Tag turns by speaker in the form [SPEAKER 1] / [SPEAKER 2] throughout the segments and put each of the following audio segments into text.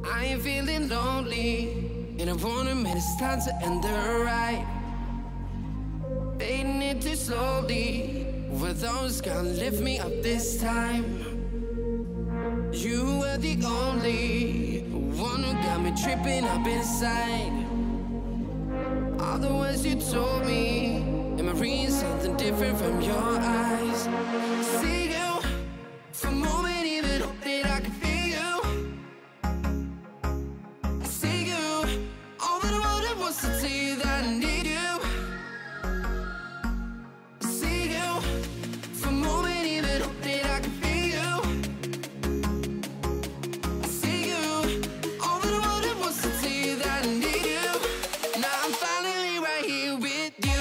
[SPEAKER 1] I ain't feeling lonely, and I wanna admit it's time to end the ride. Fading it too slowly, were those gonna lift me up this time? You were the only one who got me tripping up inside. All the words you told me, am I reading something different from your eyes? See you for a moment, even hope that I can feel you. See you, all that I wanted was to tell you that I need you. See you for a moment, even hope that I can feel you. See you, all that I wanted was to tell you that I need you. Now I'm finally right here with you.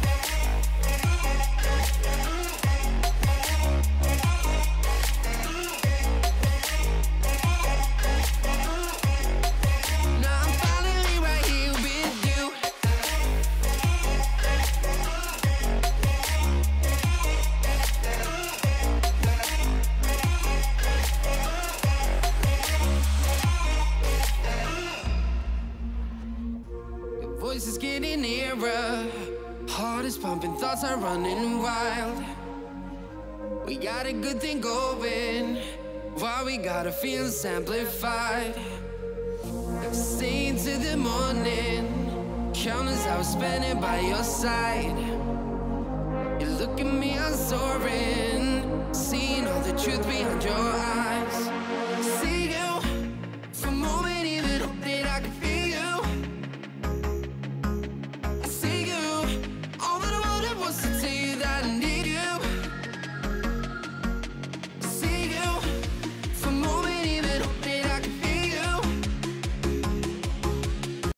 [SPEAKER 1] Voices getting nearer, heart is pumping, thoughts are running wild. We got a good thing going, while we got our feelings amplified. Staying till the morning, countless hours spending by your side. You look at me, I'm soaring, seeing all the truth behind your eyes.